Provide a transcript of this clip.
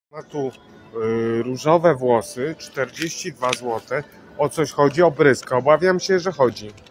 Ma tu różowe włosy, 42 zł. O coś chodzi? O bryskę. Obawiam się, że chodzi.